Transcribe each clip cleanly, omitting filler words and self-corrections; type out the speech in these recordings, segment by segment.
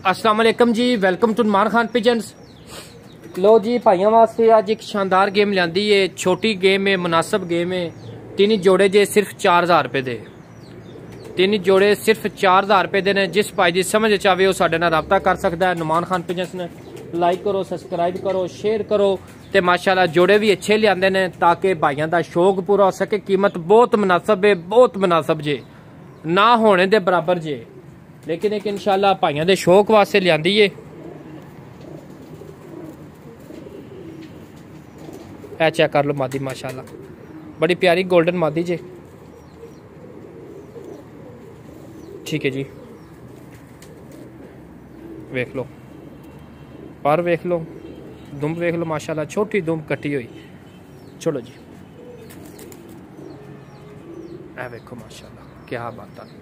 अस्सलाम वालेकुम जी, welcome to Numan Khan pigeons. लो जी भाइयों वास्ते अज एक शानदार गेम लियांदी है। छोटी गेम है, मुनासिब गेम है। तीन जोड़े जे सिर्फ 4000 रुपए दे। तीन जोड़े सिर्फ 4000 रुपए दे ने। जिस भाई की समझ चाहे वह साडे नाल राबता कर सकता है। नुमान खान पिजन्स ने लाइक करो, सबसक्राइब करो, शेयर करो ते माशाल्लाह जोड़े भी अच्छे लियांदे ने ताकि भाइयों का शौक पूरा हो सके। कीमत बहुत मुनासिब है, बहुत मुनासिब जे, ना होने दे बराबर जे, लेकिन एक इंशाल्लाह भाइयों के शौक वास्ते लियांदी है। ऐ चेक कर लो मादी, माशाल्लाह बड़ी प्यारी गोल्डन मादी जे। ठीक है जी, वेख लो पर वेख लो, दुम वेख लो माशाल्लाह, छोटी दुम कटी हुई। चलो जी, ऐ वेखो माशाल्लाह क्या बात है।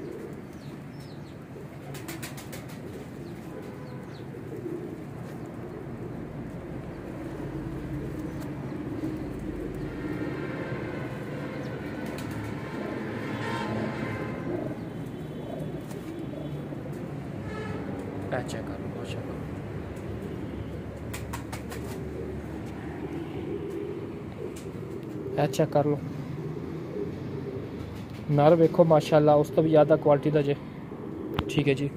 चेक कर लो माशाल्लाह, चेक कर लो नर वेखो माशाल्लाह, उस तो भी ज़्यादा क्वालिटी का जे। ठीक है जी,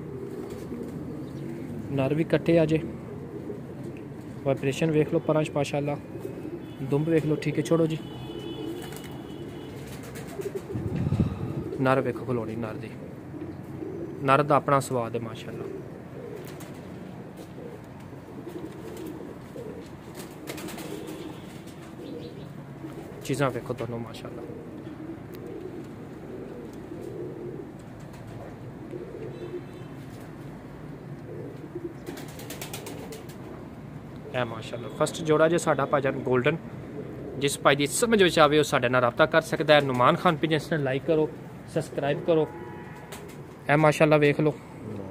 नर भी कट्टे आ जे। वाइब्रेशन वेख लो पर माशाल्लाह, दुम वेख लो। ठीक है, छोड़ो जी। नर वेखो खलोनी, नर दी, नर दा अपना स्वाद है माशाल्लाह। चीज़ा वेखो दोनों माशाल्लाह। माशाल्लाह फर्स्ट जोड़ा जो साडा भाजन गोल्डन। जिस भाई की समझ में आवे साडे नाल राबता कर सकता है। नुमान खान पिजन्स ने लाइक करो, सबसक्राइब करो। ऐ माशाल्लाह वेख लो,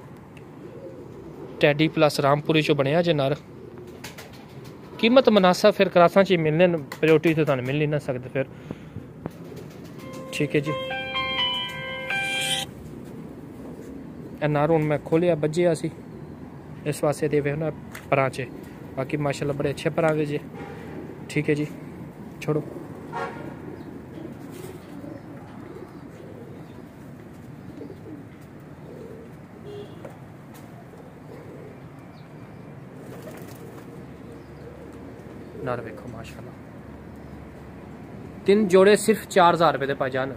टैडी प्लस रामपुरी चो बनया जे नर। कीमत मुनासिब फिर क्रासा च मिलने, प्योरिटी तो तुहानूं मिल नहीं ना सकते फिर। ठीक है जी, नर हूँ मैं खोलिया बज्जिया सी इस वास्ते दे ना परां च। बाकी माशाल्लाह बड़े अच्छे परां दे जे। ठीक है जी, छोड़ो। नर वेखो माशाल्लाह, तीन जोड़े सिर्फ 4000 रुपए दे भाईजान।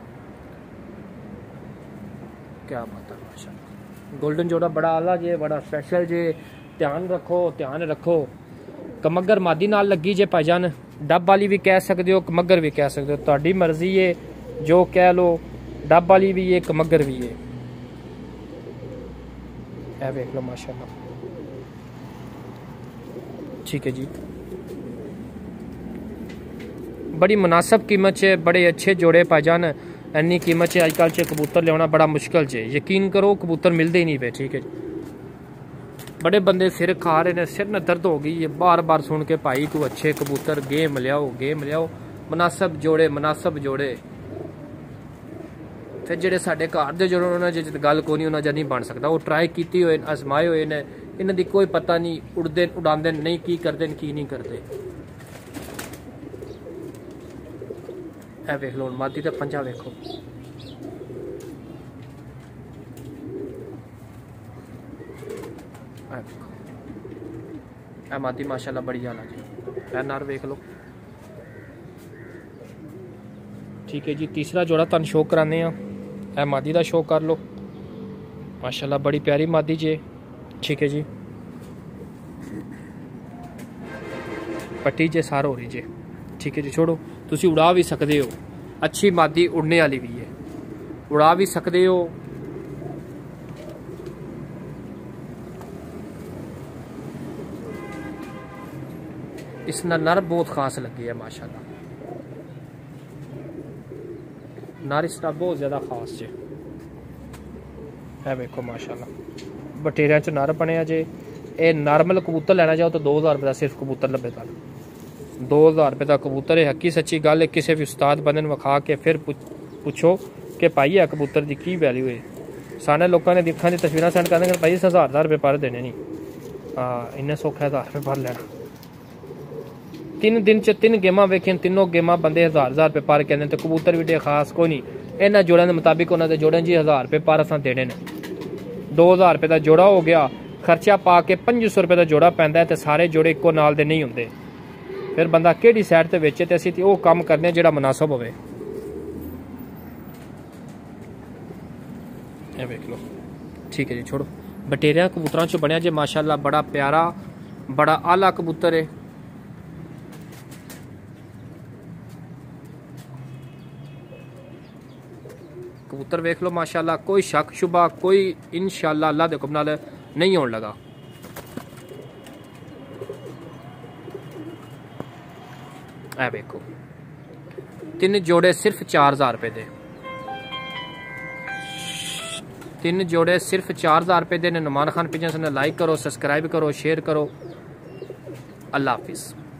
क्या बात है माशाल्लाह। गोल्डन जोड़ा बड़ा आला जे, बड़ा स्पेशल जे। ध्यान रखो, ध्यान रखो। कमगर मादी नाल लगी जे भाईजान। डब वाली भी कह सकते हो, कमगर भी कह सकते हो, तुहाडी मर्जी है जो कह लो। डब वाली भी है, कमगर भी है। ऐ वेख लो माशाल्लाह। ठीक है जी, बड़ी मुनासिब कीमत है, बड़े अच्छे जोड़े भाईजान। इन्नी कीमत है अजकल च कबूतर लिया बड़ा मुश्किल है। यकीन करो कबूतर मिलते ही नहीं पे। ठीक है, बड़े बंदे सिर खा रहे हैं, सिर न दर्द हो गई है बार बार सुन के, भाई तू अच्छे कबूतर गेम लियाओ, गेम लियाओ। मुनासिब जोड़े, मुनासिब जोड़े। फिर जेडे साडे घर दे जोड़े उन्होंने गल को नहीं, उन्होंने नहीं बन सकता। वो ट्राई की हुए, आजमाए हुए ने, इन्हों की कोई पता नहीं उड़ते उड़ाते नहीं, की करते की नहीं करते। ऐ वेख लो मादी का पंजा वेखो। ऐ मादी माशाल्लाह बड़ी आला जी। ऐ नर वेख लो। ठीक है जी, तीसरा जोड़ा तुहानूं शो कराने। ऐ मादी का शो कर लो माशाल्लाह, बड़ी प्यारी मादी जे। ठीक है जी, पट्टी जे सार हो रही जे। ठीक है जी, छोड़ो। तुसी उड़ा भी सकते हो, अच्छी मादी उड़ने वाली भी है, उड़ा भी सकते हो। इस नर बहुत खास लगी है माशाल्लाह। नर इसका बहुत ज़्यादा खास जे। है वेखो माशाल्लाह, बटेरिया च नर बनया जे। ये नॉर्मल कबूतर लेना चाहो तो 2000 रुपये का सिर्फ कबूतर लभेगा। 2000 रुपये का कबूतर है। हकी सच्ची गल है, किसी भी उस्ताद बंदे विखा के फिर पुछो कि भाई है कबूतर की की वैल्यू है। सारे लोगों ने दिखा दी तस्वीर सेंड करने भाई 1000 रुपये पर देने नहीं। हाँ इन्ने सौखा 1000 रुपये पर लेना। 3 दिन च 3 गेमां वेखियां, तीनों गेमां बंदे 1000 रुपये पर कहते हैं। कबूतर भी खास कोई नहीं, इन्होंने जोड़ों के मुताबिक उन्होंने जोड़े जी 1000 रुपये पर असा देने ने। 2000 रुपये का जोड़ा हो गया, खर्चा पा के 2500 रुपये का जोड़ा पैंदा है। तो सारे जोड़े इको नाल दे नहीं होंगे, फिर बंदा किहड़ी साइड ते बेचे तो असीं वो काम करने जिहड़ा मुनासिब होवे। ये देख लो ठीक है जी, छोड़ो। बटेरिया कबूतरों चो बनया जे माशाअल्लाह, बड़ा प्यारा बड़ा आला कबूतर है। कबूतर वेख लो माशाअल्लाह, कोई शक शुबा कोई इंशाअल्लाह अल्लाह दे हुक्म नाल नहीं होने लगा। ऐ देखो 3 जोड़े सिर्फ 4000 रुपये दे, 3 जोड़े सिर्फ 4000 रुपये दे ने। नुमान खान पिजन्स ने लाइक करो, सब्सक्राइब करो, शेयर करो। अल्लाह हाफिज़।